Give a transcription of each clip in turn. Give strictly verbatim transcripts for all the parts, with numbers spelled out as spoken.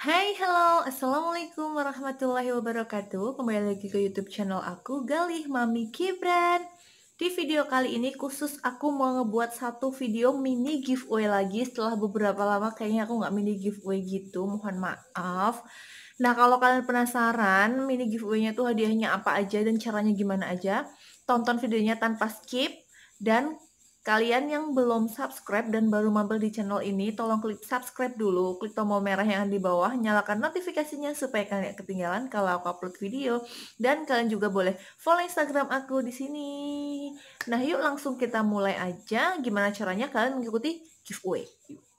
Hai, halo, assalamualaikum warahmatullahi wabarakatuh. Kembali lagi ke YouTube channel aku, Galih Mami Gibran. Di video kali ini khusus aku mau ngebuat satu video mini giveaway lagi. Setelah beberapa lama kayaknya aku nggak mini giveaway gitu, mohon maaf. Nah, kalau kalian penasaran mini giveaway-nya tuh hadiahnya apa aja dan caranya gimana aja, tonton videonya tanpa skip. Dan kalian yang belum subscribe dan baru mampir di channel ini, tolong klik subscribe dulu, klik tombol merah yang ada di bawah, nyalakan notifikasinya supaya kalian gak ketinggalan kalau aku upload video. Dan kalian juga boleh follow Instagram aku di sini. Nah, yuk langsung kita mulai aja. Gimana caranya kalian mengikuti giveaway?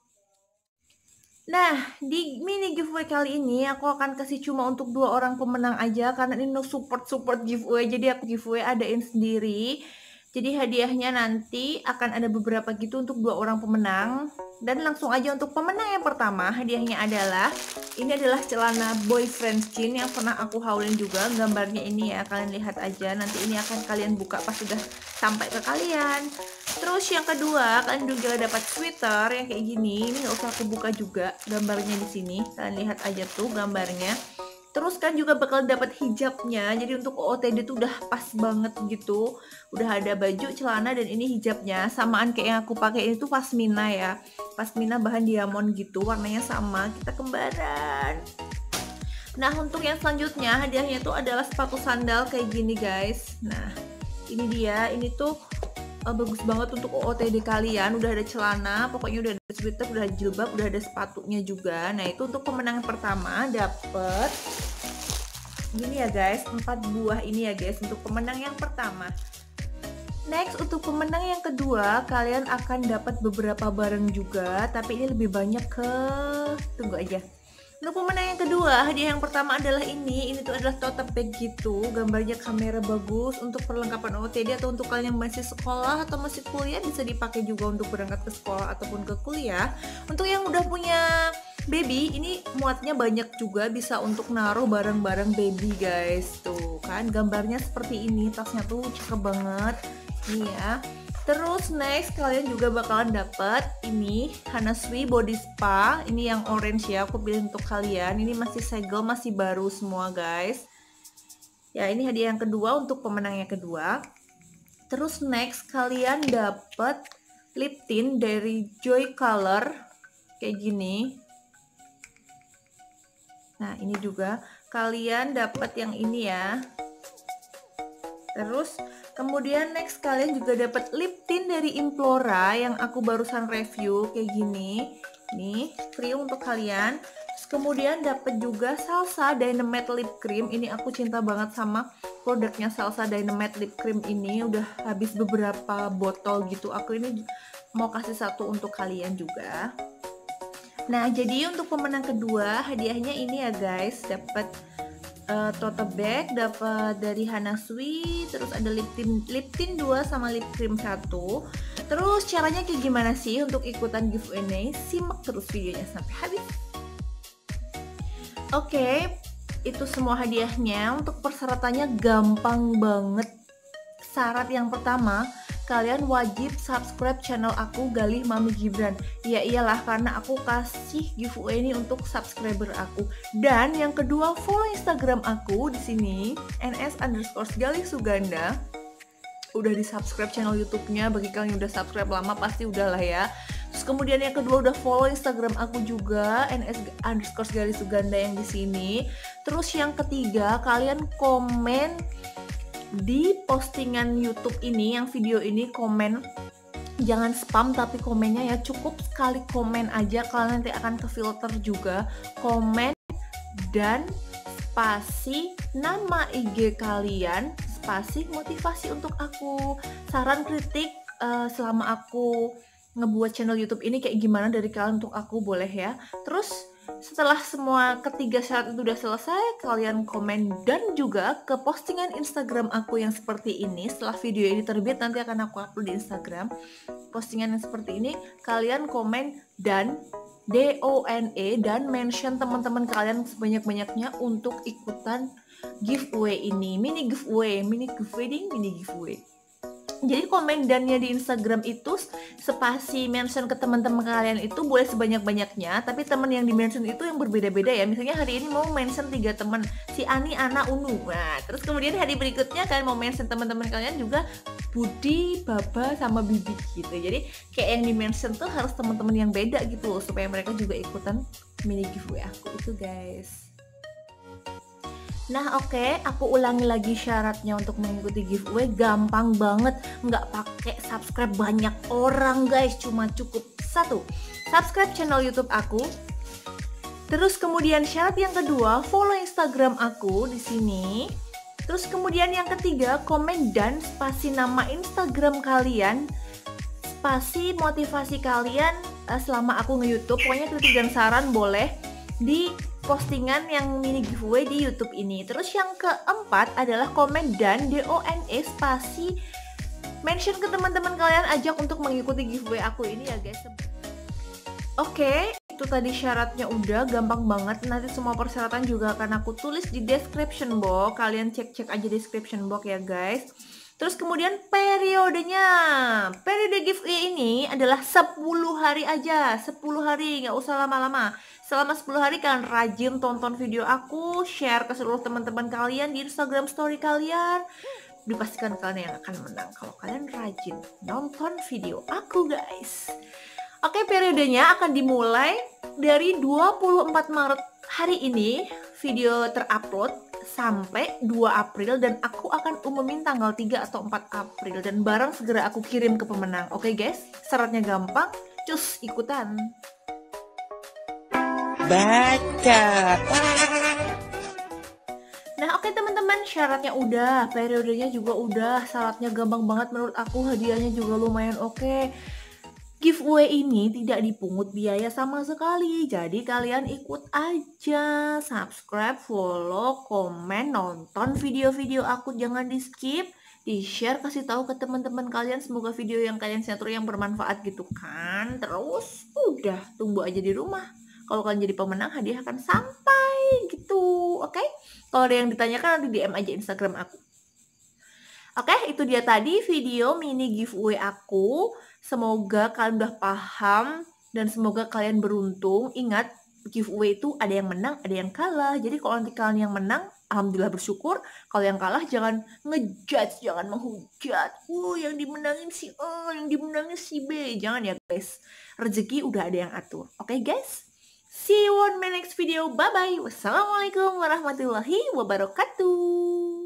Nah, di mini giveaway kali ini aku akan kasih cuma untuk dua orang pemenang aja karena ini support-support giveaway. Jadi aku giveaway adain sendiri. Jadi hadiahnya nanti akan ada beberapa gitu untuk dua orang pemenang. Dan langsung aja untuk pemenang yang pertama, hadiahnya adalah ini adalah celana boyfriend jean yang pernah aku haulin juga. Gambarnya ini ya, kalian lihat aja. Nanti ini akan kalian buka pas sudah sampai ke kalian. Terus yang kedua, kalian juga dapat sweater yang kayak gini. Ini nggak usah aku buka juga gambarnya di sini. Kalian lihat aja tuh gambarnya. Terus kan juga bakal dapat hijabnya. Jadi untuk O O T D tuh udah pas banget gitu. Udah ada baju, celana, dan ini hijabnya. Samaan kayak yang aku pakai ini tuh pasmina ya. Pasmina bahan diamond gitu, warnanya sama. Kita kembaran. Nah, untuk yang selanjutnya hadiahnya tuh adalah sepatu sandal kayak gini guys. Nah, ini dia. Ini tuh uh, bagus banget untuk O O T D kalian. Udah ada celana, pokoknya udah ada sweater, udah ada jilbab, udah ada sepatunya juga. Nah, itu untuk pemenang pertama dapet gini ya guys, empat buah ini ya guys untuk pemenang yang pertama. Next, untuk pemenang yang kedua, kalian akan dapat beberapa barang juga, tapi ini lebih banyak ke tunggu aja. Untuk pemenang yang kedua, hadiah yang pertama adalah ini. Ini tuh adalah tote bag gitu, gambarnya kamera bagus untuk perlengkapan O O T D atau untuk kalian yang masih sekolah atau masih kuliah bisa dipakai juga untuk berangkat ke sekolah ataupun ke kuliah. Untuk yang udah punya baby, ini muatnya banyak juga, bisa untuk naruh barang-barang baby guys. Tuh kan gambarnya seperti ini, tasnya tuh cakep banget nih ya. Terus next kalian juga bakalan dapat ini Hanasui Body Spa. Ini yang orange ya, aku pilih untuk kalian. Ini masih segel, masih baru semua guys. Ya, ini hadiah yang kedua untuk pemenang yang kedua. Terus next kalian dapat lip tint dari Joy Color kayak gini. Nah, ini juga kalian dapat yang ini ya. Terus kemudian next kalian juga dapat lip tint dari Implora yang aku barusan review kayak gini. Nih, free untuk kalian. Terus kemudian dapat juga Salsa Dynamite Lip Cream. Ini aku cinta banget sama produknya Salsa Dynamite Lip Cream ini. Udah habis beberapa botol gitu. Aku ini mau kasih satu untuk kalian juga. Nah, jadi untuk pemenang kedua hadiahnya ini ya guys, dapat uh, tote bag, dapat dari Hanasui, terus ada lip tint lip tint dua sama lip cream satu. Terus caranya kayak gimana sih untuk ikutan giveaway ini? Simak terus videonya sampai habis. Oke, itu semua hadiahnya. Untuk persyaratannya gampang banget. Syarat yang pertama, kalian wajib subscribe channel aku Galih Mami Gibran. Ya iyalah, karena aku kasih giveaway ini untuk subscriber aku. Dan yang kedua, follow Instagram aku di sini ns underscore Galih Suganda. Udah di subscribe channel YouTube-nya. Bagi kalian yang udah subscribe lama pasti udah lah ya. Terus kemudian yang kedua udah follow Instagram aku juga ns underscore Galih Suganda yang di sini. Terus yang ketiga, kalian komen di postingan YouTube ini, yang video ini, komen, jangan spam tapi komennya ya cukup sekali komen aja, kalian nanti akan ke filter juga. Komen dan spasi nama I G kalian, spasi motivasi untuk aku, saran kritik uh, selama aku ngebuat channel YouTube ini kayak gimana dari kalian untuk aku, boleh ya. Terus setelah semua ketiga syarat itu udah selesai, kalian komen dan juga ke postingan Instagram aku yang seperti ini. Setelah video ini terbit nanti akan aku upload di Instagram. Postingan yang seperti ini, kalian komen dan D O N E dan mention teman-teman kalian sebanyak-banyaknya untuk ikutan giveaway ini. Mini giveaway, mini giveaway, mini giveaway. Jadi komen dannya di Instagram itu spasi mention ke teman-teman kalian itu boleh sebanyak-banyaknya, tapi teman yang di mention itu yang berbeda-beda ya. Misalnya hari ini mau mention tiga teman, si Ani, Ana, Unu. Nah, terus kemudian hari berikutnya kalian mau mention teman-teman kalian juga Budi, Baba, sama Bibi gitu. Jadi kayak yang di mention tuh harus teman-teman yang beda gitu loh, supaya mereka juga ikutan mini giveaway aku itu, guys. Nah oke, okay, aku ulangi lagi syaratnya untuk mengikuti giveaway. Gampang banget, nggak pakai subscribe banyak orang guys, cuma cukup satu, subscribe channel YouTube aku. Terus kemudian syarat yang kedua, follow Instagram aku di sini. Terus kemudian yang ketiga, komen dan spasi nama Instagram kalian, spasi motivasi kalian selama aku nge-YouTube. Pokoknya kritik dan saran boleh di postingan yang mini giveaway di YouTube ini. Terus yang keempat adalah komen dan D O N E spasi mention ke teman-teman kalian, ajak untuk mengikuti giveaway aku ini ya guys. Oke, itu tadi syaratnya udah gampang banget. Nanti semua persyaratan juga akan aku tulis di description box. Kalian cek-cek aja description box ya guys. Terus kemudian periodenya, periode giveaway ini adalah sepuluh hari aja, sepuluh hari, nggak usah lama-lama. Selama sepuluh hari kalian rajin tonton video aku, share ke seluruh teman-teman kalian di Instagram story kalian. Dipastikan kalian yang akan menang kalau kalian rajin nonton video aku guys. Oke, periodenya akan dimulai dari dua puluh empat Maret hari ini video terupload sampai dua April, dan aku akan umumin tanggal tiga atau empat April, dan barang segera aku kirim ke pemenang. Oke guys, syaratnya gampang, cus ikutan. Baca. Nah oke teman-teman, syaratnya udah, periodenya juga udah, syaratnya gampang banget menurut aku, hadiahnya juga lumayan oke. Giveaway ini tidak dipungut biaya sama sekali, jadi kalian ikut aja, subscribe, follow, komen, nonton video-video aku, jangan di skip, di share, kasih tahu ke teman-teman kalian, semoga video yang kalian share yang bermanfaat gitu kan. Terus udah, tunggu aja di rumah. Kalau kalian jadi pemenang, hadiah akan sampai gitu, oke? Okay? Kalau ada yang ditanyakan, nanti D M aja Instagram aku. Oke, okay, itu dia tadi video mini giveaway aku. Semoga kalian udah paham dan semoga kalian beruntung. Ingat, giveaway itu ada yang menang, ada yang kalah. Jadi kalau nanti kalian yang menang, alhamdulillah bersyukur. Kalau yang kalah jangan ngejudge, jangan menghujat. Uh, yang dimenangin si A, yang dimenangin si B. Jangan ya guys. Rezeki udah ada yang atur. Oke okay, guys? See you on my next video. Bye-bye. Wassalamualaikum warahmatullahi wabarakatuh.